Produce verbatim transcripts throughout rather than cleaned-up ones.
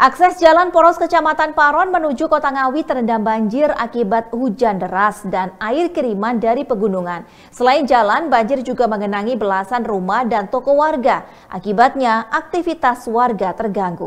Akses jalan poros Kecamatan Paron menuju Kota Ngawi terendam banjir akibat hujan deras dan air kiriman dari pegunungan. Selain jalan, banjir juga mengenangi belasan rumah dan toko warga. Akibatnya, aktivitas warga terganggu.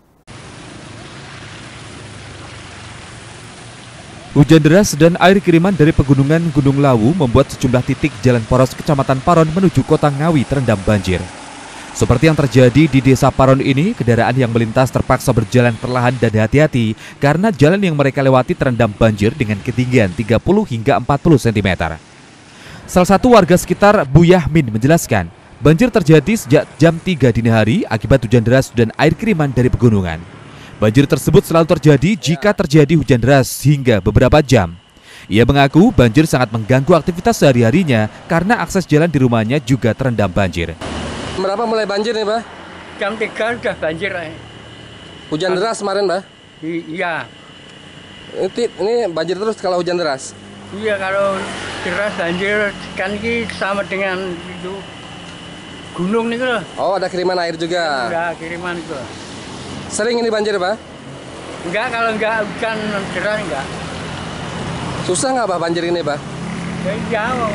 Hujan deras dan air kiriman dari pegunungan Gunung Lawu membuat sejumlah titik jalan poros Kecamatan Paron menuju Kota Ngawi terendam banjir. Seperti yang terjadi di Desa Paron ini, kendaraan yang melintas terpaksa berjalan perlahan dan hati-hati karena jalan yang mereka lewati terendam banjir dengan ketinggian tiga puluh hingga empat puluh sentimeter. Salah satu warga sekitar, Bu Yahmin, menjelaskan, banjir terjadi sejak jam tiga dini hari akibat hujan deras dan air kiriman dari pegunungan. Banjir tersebut selalu terjadi jika terjadi hujan deras hingga beberapa jam. Ia mengaku banjir sangat mengganggu aktivitas sehari-harinya karena akses jalan di rumahnya juga terendam banjir. Berapa mulai banjir nih, Pak? Jam tiga udah banjir. Hujan deras kemarin, Pak? Iya. Ini, ini banjir terus kalau hujan deras? Iya, kalau deras banjir kan ini sama dengan itu gunung nih loh. Oh, ada kiriman air juga? Ada kiriman itu. Sering ini banjir, Pak? Enggak, kalau enggak hujan deras enggak. Susah nggak, Pak, banjir ini, Pak? Ya, jauh.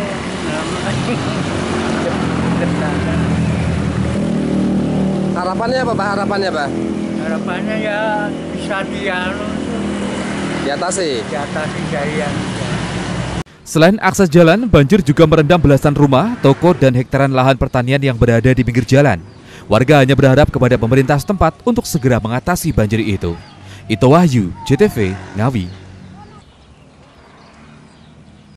Harapannya apa, Pak? Harapannya, Pak? Harapannya ya bisa dianu diatasi. Diatasi jaya. Selain akses jalan, banjir juga merendam belasan rumah, toko, dan hektaran lahan pertanian yang berada di pinggir jalan. Warga hanya berharap kepada pemerintah setempat untuk segera mengatasi banjir itu. Ito Wahyu, J T V, Ngawi.